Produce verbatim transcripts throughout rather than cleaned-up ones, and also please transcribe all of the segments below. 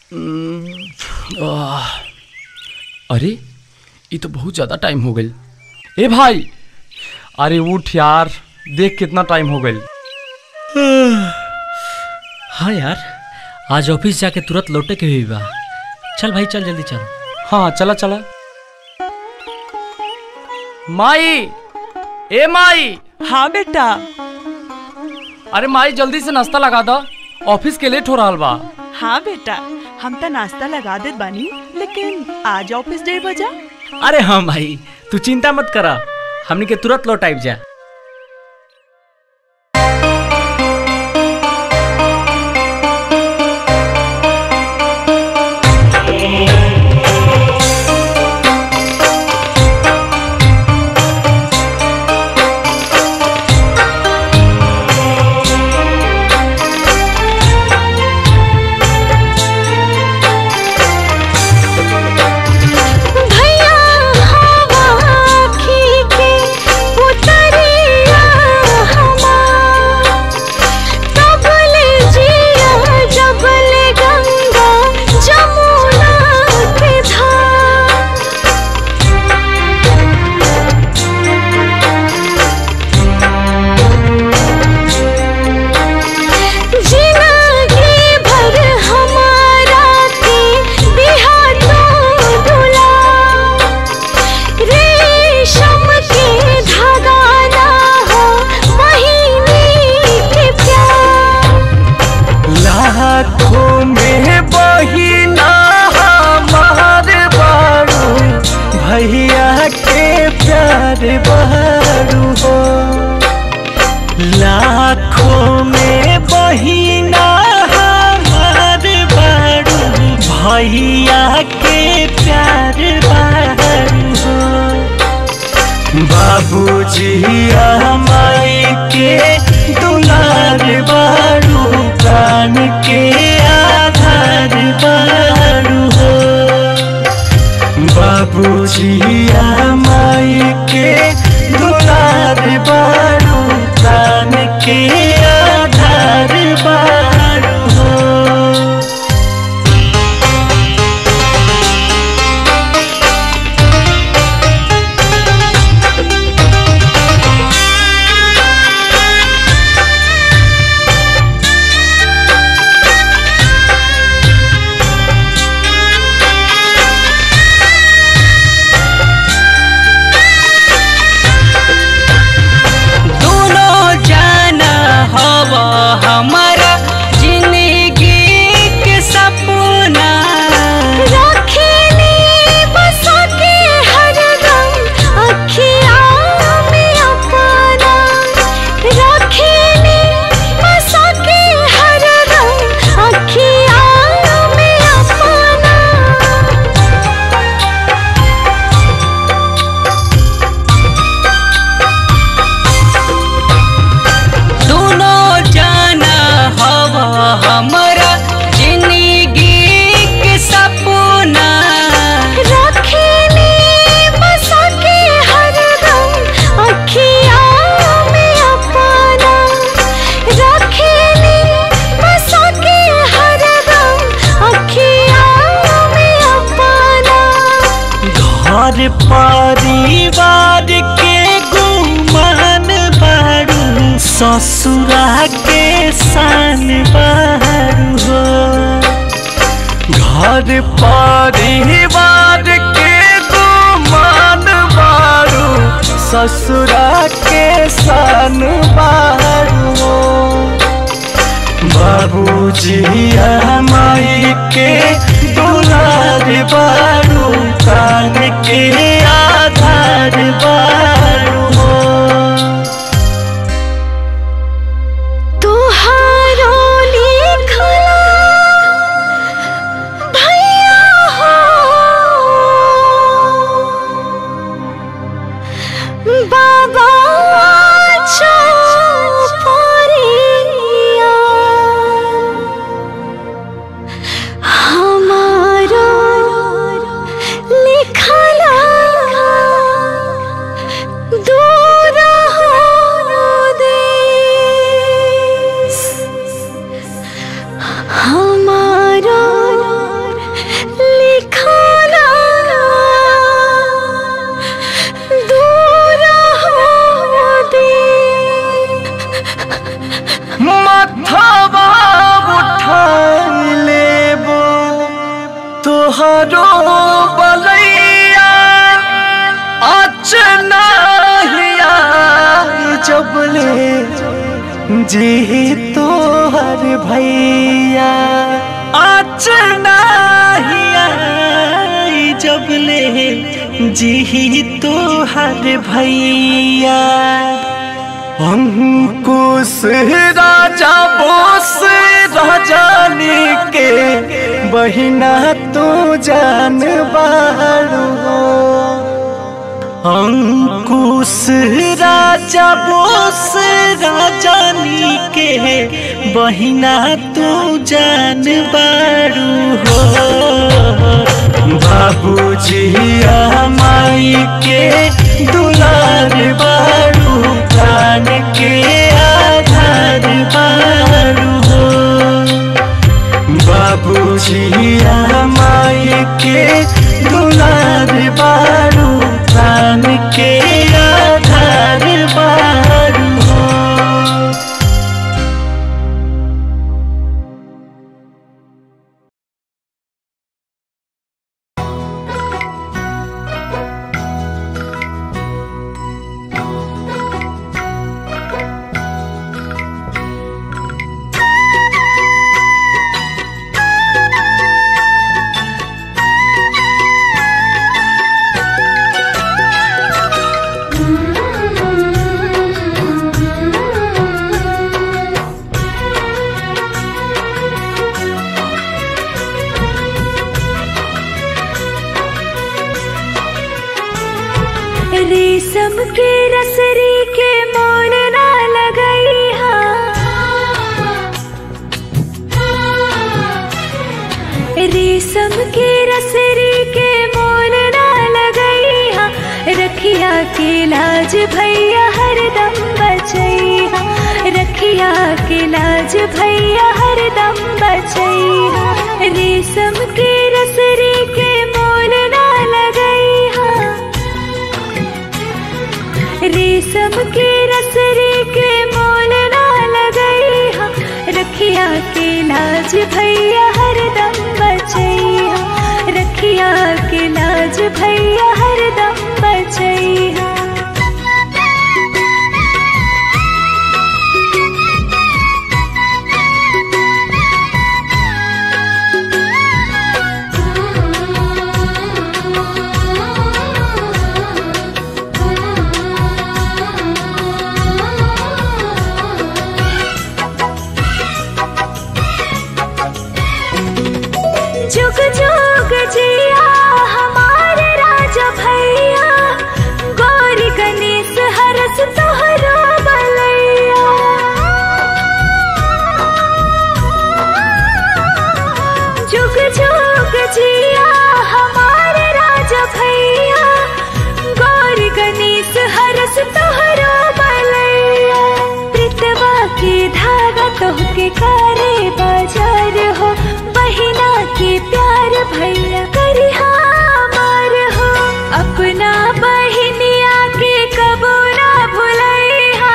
आह, अरे ये तो बहुत ज़्यादा टाइम हो गई। ए भाई, अरे उठ यार, देख कितना टाइम हो गई। हाँ यार, आज ऑफिस जाके तुरंत लौटे के हुई बा। चल भाई चल, जल्दी चल। हाँ चला चला। माई, ए माई। हाँ बेटा। अरे माई जल्दी से नाश्ता लगा दो, ऑफिस के लेट हो रहा बा। हाँ बेटा, हम तो नाश्ता लगा देत बानी, लेकिन आज ऑफिस डेढ़ बजा। अरे हाँ भाई, तू चिंता मत करा, हमनी के तुरंत लौट आइब जा। भैया के प्यार बहरू हो, लाखों में बहिना हमार बहरू। भैया के प्यार बहरू हो, बाबूजी माई के दुलार बहरू। प्राण के आधार बहरू हो, बाबूजी माई के दुलार बहरू। प्राण के आधार बहरू हो। हमारा जिंदगी के सपना रखेली बसा के हरदम अखियाँ में अपना। रखेली बसा के हरदम अखियाँ में अपना। हमारा जिंदगी के सपना रखेली बसा के हरदम अखियाँ में अपना। रखेली बसा के हरदम अखियाँ में अपना। घर परिवार के गुमान बहरू, ससुरा के शान बहरू हो। घर परिवार के गुमान बहरू, ससुरा के शान बहरू हो। बाबूजी माई के दुलार बहरू। प्राण के आधार बहरू हो। बाबा हमारा लिखला आज नाहिया जबले जी तो हर भैया आज नाहिया जबले जी तो हर भैया अंकुश राजा बोस राजानी के बहिना तो जान बारू अंकुश राजा बोस राजानी के बहिना तो जान बारू हो बाबूजी माई के दुलार बारू प्राण के आधार बारू हो बाबूजी माई के दुलार बारू प्राण के आधार बारू हो। रेशम के रसरी के मोल ना लगई हा रेशम के रसरी के मोल ना लगई हा रखिया के लाज भैया हरदम बचैहा रखिया के लाज भैया हरदम बचैहा रेशम के रसरी के मोल ना लगई हा रेशम के रसरी के मोल ना लगई हा रखिया के लाज भैया हरदम बचैहा रखिया के लाज भैया हरदम बचैहा। जुग जुग जिया हमारे राजा भैया गौरी गणेश हरस तोहरो बलैया जुग जुग जिया हमारे राजा भैया गौरी गणेश हरस तोहरो बलैया प्रीतवा के धागा तोहके करे बाजार हो बहिना के प्यार भैया करी हमार हो अपना बहिनिया के कबो ना भुलैहा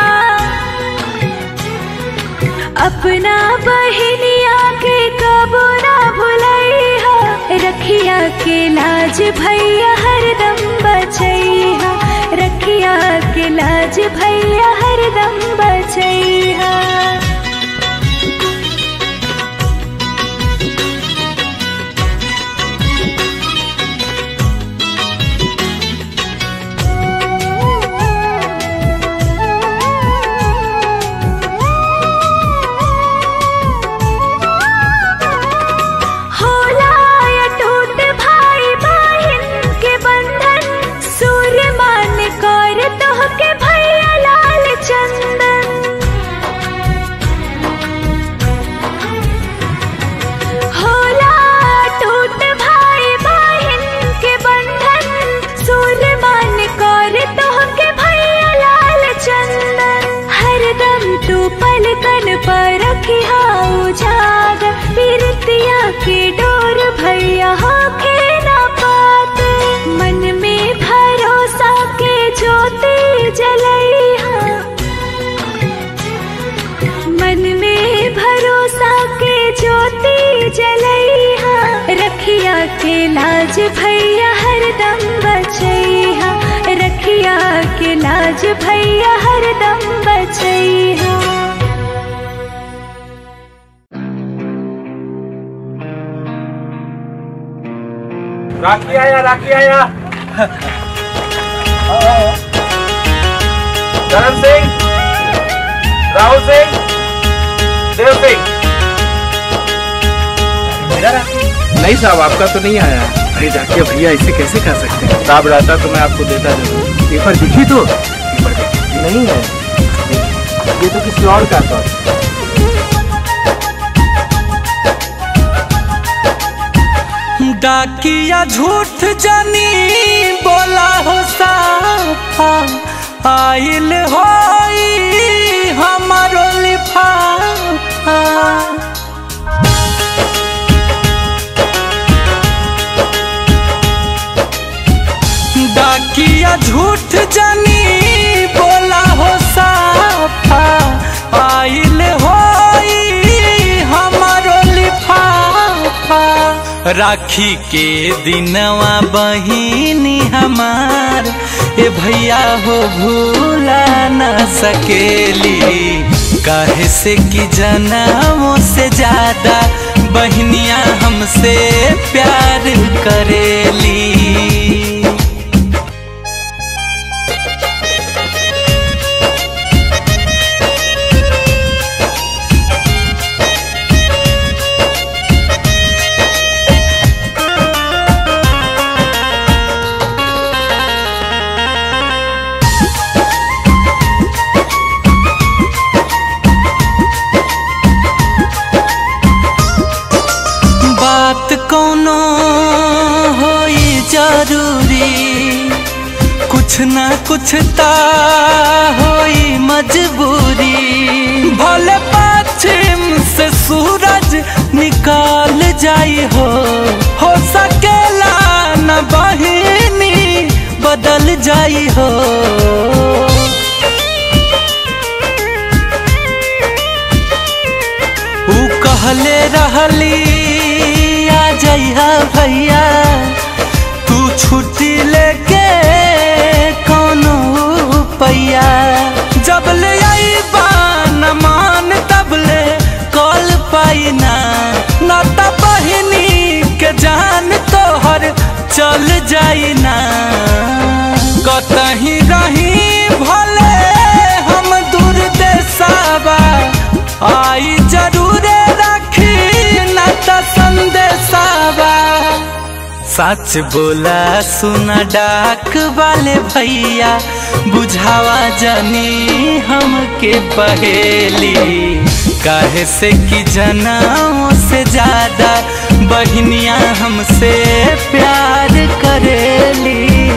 अपना बहिनिया के कबो ना भुलैहा रखिया के लाज भैया हरदम बचैहा रखिया के लाज भैया हरदम बचैहा। पर रखिया उजागर पीरतिया के डोर भैया होके ना पात मन में भरोसा के ज्योति जलैहा मन में भरोसा के ज्योति जलैहा रखिया के लाज भैया हरदम बचैहा रखिया सूरज भैया हरदम बचैहा। राखी आया, राखी आया। धर्म सिंह, राहुल सिंह, देव सिंह। मेरा राखी? नहीं साहब, आपका तो नहीं आया। अरे जाके भैया ऐसे कैसे कर सकते हैं? साहब रहता तो मैं आपको देता जरूर। पेपर दिखी तो? पेपर दिखी नहीं है, ये तो किसी और का था। डाकिया झूठ जानी बोला हो साफा, आइल होई हमारो लिफाफा। डाकिया झूठ जानी बोला हो साफा, आइल होई हमारो लिफाफा। राखी के दिनवा बहिनी हमार ए भैया हो भूला न सकेली। काहे से कि जन्मों से ज्यादा बहनियां हमसे प्यार करेली। कोनो होई जरूरी, कुछ ना कुछ ता होई मजबूरी। भले पश्चिम से सूरज निकाल जाई हो हो सकेला न बहिनी बदल जाई हो। ऊ कहले रहली जइहा भैया तू छुट्टी लेके कोनो पैया। जब ले आईबा न मान तब ले कॉल पाई ना, न त बहिनी के जान तोहर चल जाई ना। कतही रही भले हम दूर देशवा, आई जरूरे राखी न त संदेशावा। सच बोला सुना डाक वाले भैया, बुझावा जानी हमके पहेली। काहे से कि जन्मों से ज्यादा बहनियां हमसे प्यार करेली।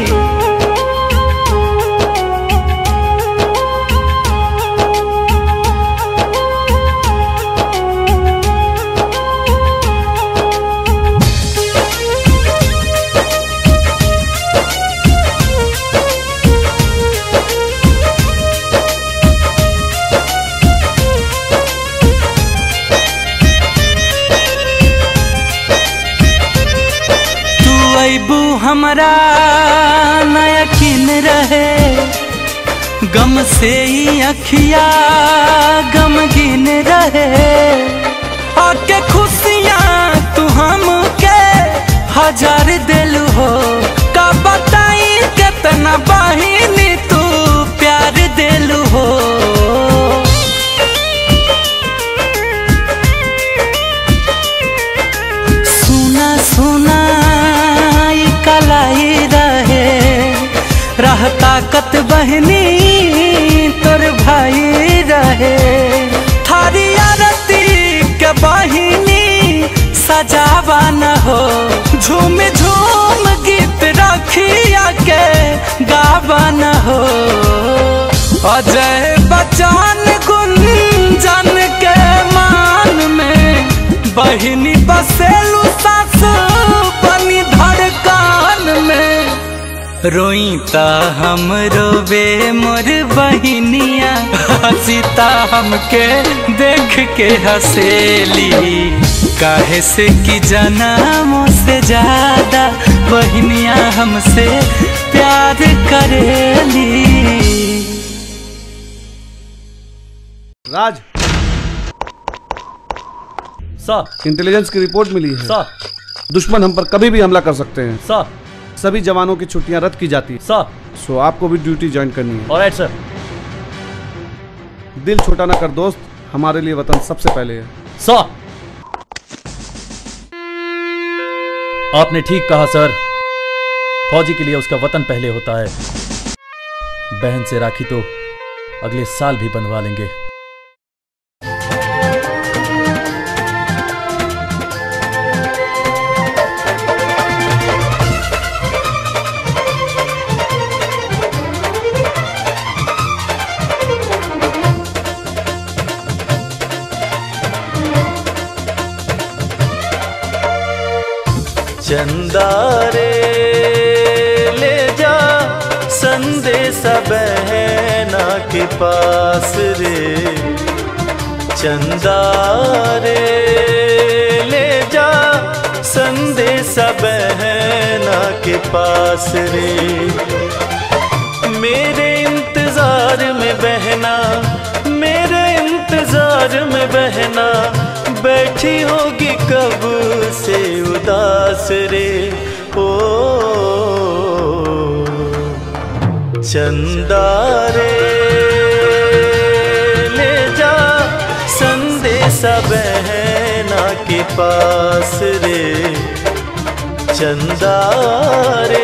हमरा न यकीन रहे, गम से ही अखिया गमगीन रहे। आके खुशियाँ तू हमके हजार दिल हो, का बताई कितना बहिनी तू प्यार दिल हो। सुना सुना कलाई रहे, रह ताकत बहनी तोर भाई रहे। थारी आरती के बहिनी सजावा न हो, झूम झूम गीत रखिया के गावा न हो। अजय बच्चन गुंजन के मान में बहिनी बसेलू सास बनी धड़कन में। रोई ता हम रोबे मोर बहिनिया, हसीता हमके देख के हसेली। काहे से कि जन्मों से ज्यादा बहनियां हमसे प्यार करेली। राज, सर इंटेलिजेंस की रिपोर्ट मिली है। सर दुश्मन हम पर कभी भी हमला कर सकते हैं। सर सभी जवानों की छुट्टियां रद्द की जाती है। सर सो आपको भी ड्यूटी ज्वाइन करनी है। Alright sir. दिल छोटा ना कर दोस्त, हमारे लिए वतन सबसे पहले है। सर आपने ठीक कहा सर, फौजी के लिए उसका वतन पहले होता है। बहन से राखी तो अगले साल भी बनवा लेंगे। चंदा रे ले जा संदेशा बहना के पास रे, चंदा रे ले जा संदेशा बहना के पास रे। मेरे इंतजार में बहना, मेरे इंतजार में बहना बैठी होगी कब से उदास रे। ओ चंदा रे ले जा संदेशा बहना के पास रे, चंदा रे।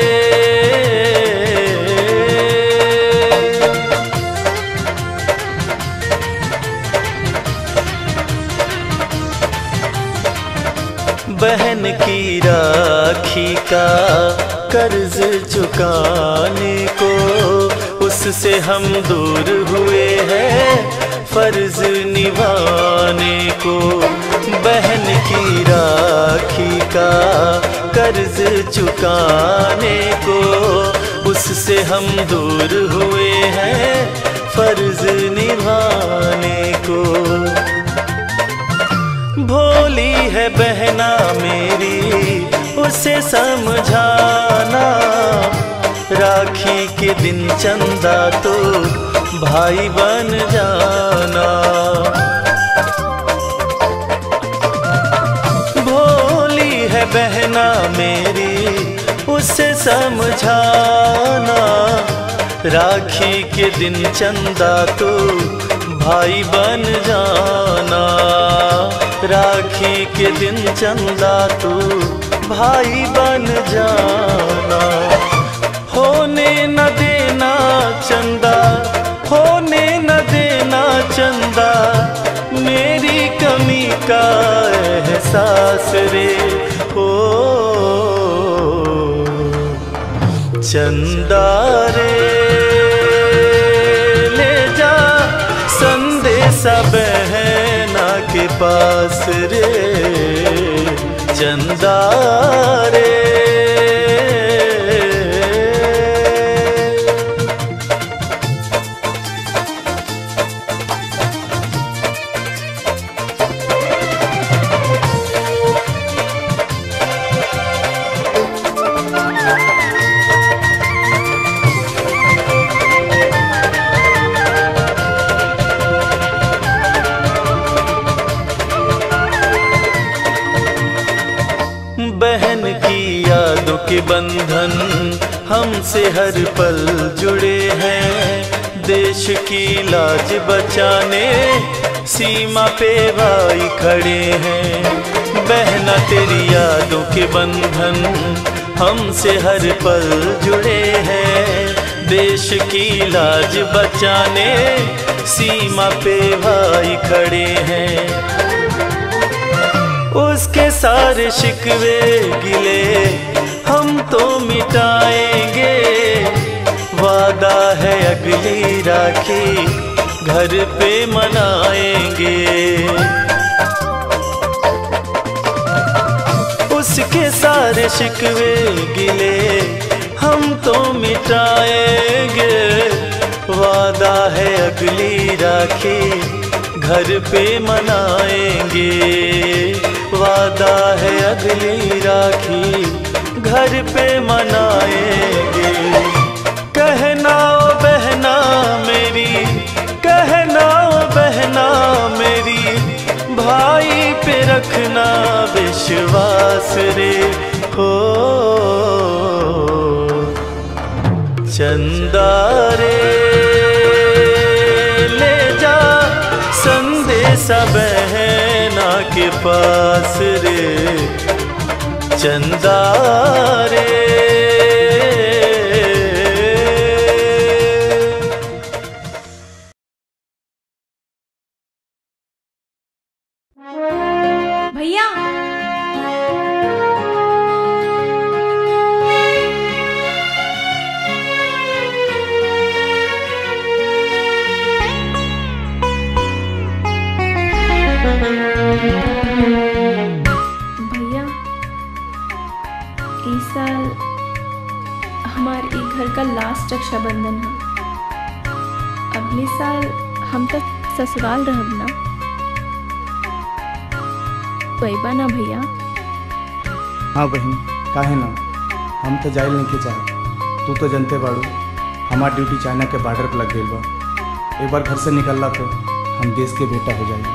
बहन की राखी का कर्ज चुकाने को उससे हम दूर हुए हैं फर्ज निभाने को। बहन की राखी का कर्ज चुकाने को उससे हम दूर हुए हैं फर्ज निभाने को। भोली है बहना मेरी उसे समझाना, राखी के दिन चंदा तो भाई बन जाना। भोली है बहना मेरी उसे समझाना, राखी के दिन चंदा तो भाई बन जाना। राखी के दिन चंदा तू भाई बन जाना। होने न देना चंदा, होने न देना चंदा मेरी कमी का एहसास रे। हो चंदा रे ले जा संदेशा बहना के पास रे, चंदा रे। बहन की यादों के बंधन हमसे हर पल जुड़े हैं। देश की लाज बचाने सीमा पे भाई खड़े हैं। बहना तेरी यादों के बंधन हमसे हर पल जुड़े हैं। देश की लाज बचाने सीमा पे भाई खड़े हैं। उसके सारे शिकवे गिले हम तो मिटाएंगे। वादा है अगली राखी घर पे मनाएंगे। उसके सारे शिकवे गिले हम तो मिटाएंगे। वादा है अगली राखी घर पे मनाएंगे। वादा है अगली राखी घर पे मनाएंगे। कहना ओ बहना मेरी, कहना ओ बहना रखना विश्वास रे हो चंदा रे ले जा संदेशा बहना के पास रे चंदा रे। भैया भैया इस साल हमार ई घर का लास्ट रक्षाबंधन है। अगले साल हम तक ससुराल रहब ना, पैबा ना भैया? हाँ बहन, काहे ना, हम तो जाइल नहीं के चाहे। तू तो जनते बाड़ू हमार ड्यूटी चाइना के बॉर्डर पर लग गई बा। एक बार घर से निकलला तो हम देश के बेटा हो जाएंगे।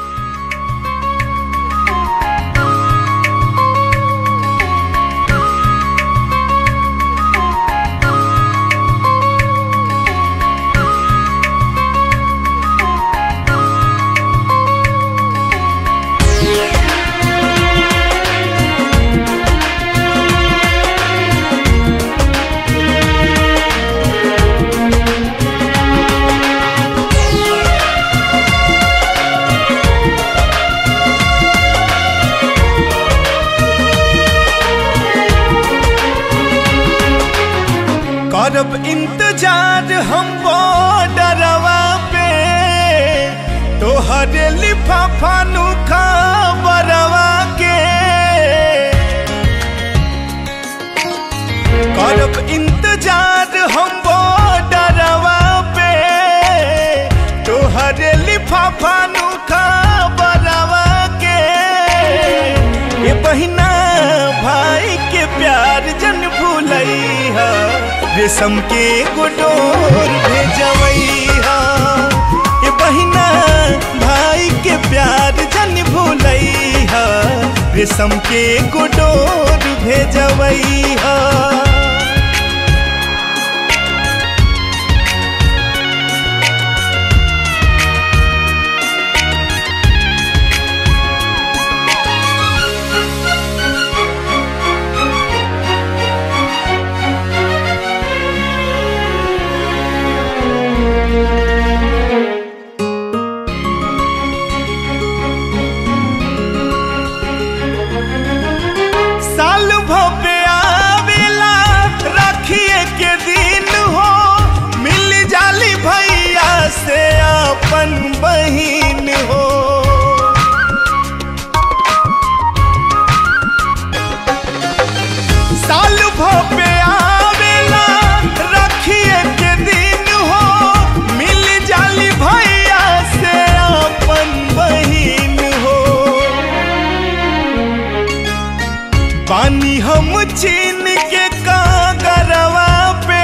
करब इंतजार हम बॉर्डरवा पे तोहरे लिफाफा नु खबरवा के। करब इंतजार हम बॉर्डरवा पे तोहरे लिफाफा नु खबरवा के। ये बहिना भाई के प्यार जन भूलैहा रेशम के गोडोर भेजवैहा। ये बहिना भाई के प्यार जन भूलैहा रेशम के गोडोर भेजवैहा। साल भव्य आवेला राखिए के दिन हो मिल जाली भैया से अपन बहिन हो। साल भव्य आवेला राखिए के दिन हो मिल जाली भैया से अपन बहिन हो। पानी हम छीन के कागरवा पे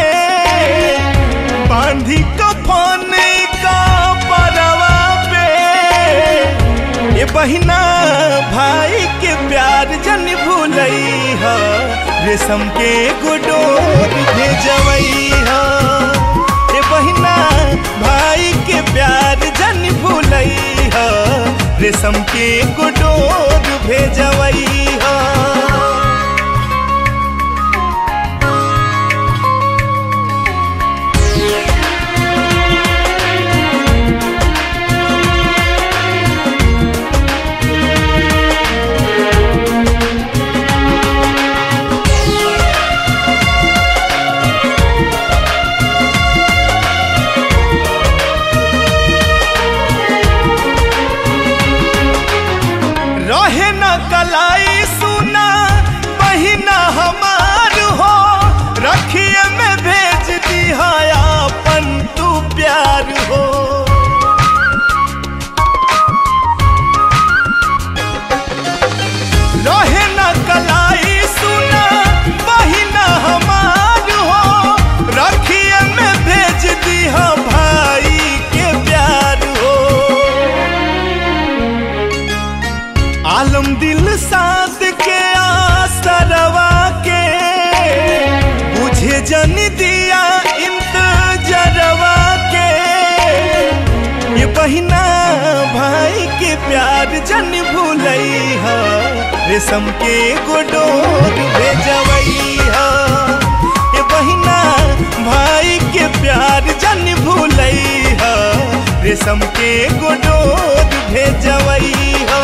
बांधी कफन का परवा पे। ये बहिना भाई के प्यार जन भूलैहा रेशम के गोडोर भेजवैहा। ये बहिना भाई के प्यार जन भूलैहा रेशम के गोडोर भेजवैहा। रहे न कलाई चाँद के आसरवा के बुझे जन दिया इंतजरवा के ये बहिना भाई के प्यार जन भूलई हा रेशम के गोडोर भेजवई हा ये बहिना भाई के प्यार जन भूलई हा रेशम के गोडोर भेजवई हा।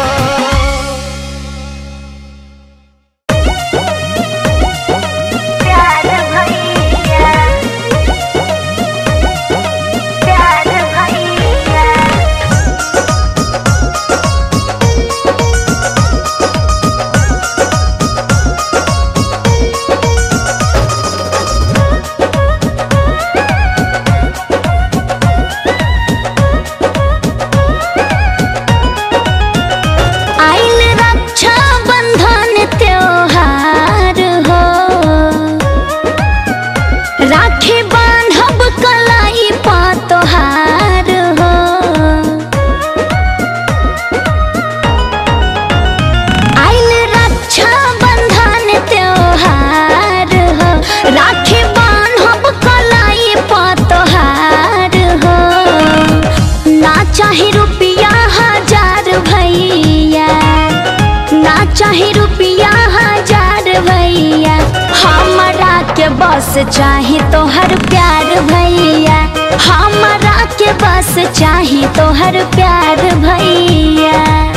चाहे रुपया हजार भैया हमरा के बस चाहे तोहर प्यार भैया हमरा के बस चाहे तोहर प्यार भैया।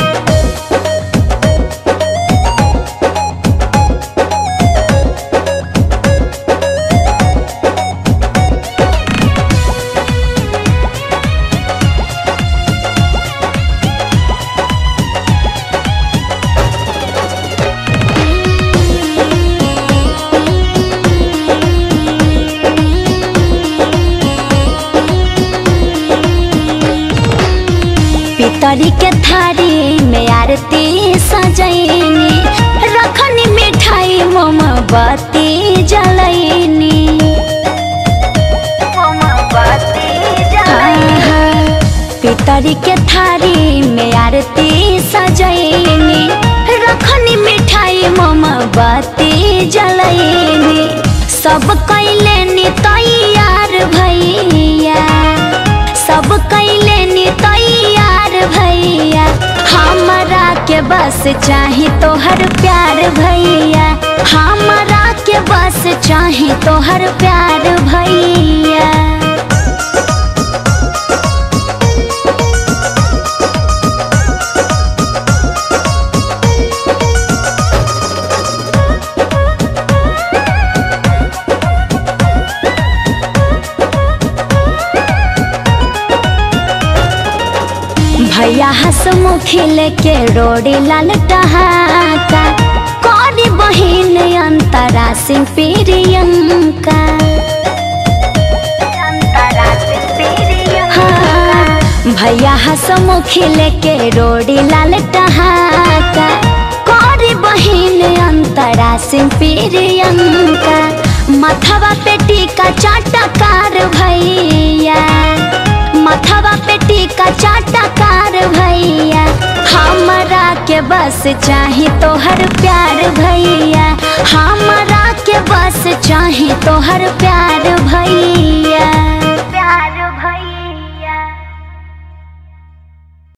पितरी के थारी में आरती सजैनी रखनी मिठाई मोमबत्ती जलैनी पितरी के थारी में आरती सजैनी रखनी मिठाई मोमबत्ती जलैनी सब कैलेनी तैयार भैया सब कैलेनी तैयार भैया हमरा के बस चाहे तोहर प्यार भैया हमरा के बस चाहे तोहर प्यार भैया। भैया हंसमुखी लेके रोड़ी लाल टहाका कौरी बहिन अंतरा सिंह प्रियंका हाँ, भैया हंसमुखी लेके रोड़ी लाल टहाका कौरी बहिन अंतरा सिंह प्रियंका मथवा पे टीका चाटकार भैया मथवा पे टीका चाटकार भैया हमरा के बस चाहे तोहर प्यार भैया हमरा के बस चाहे तोहर प्यार भैया।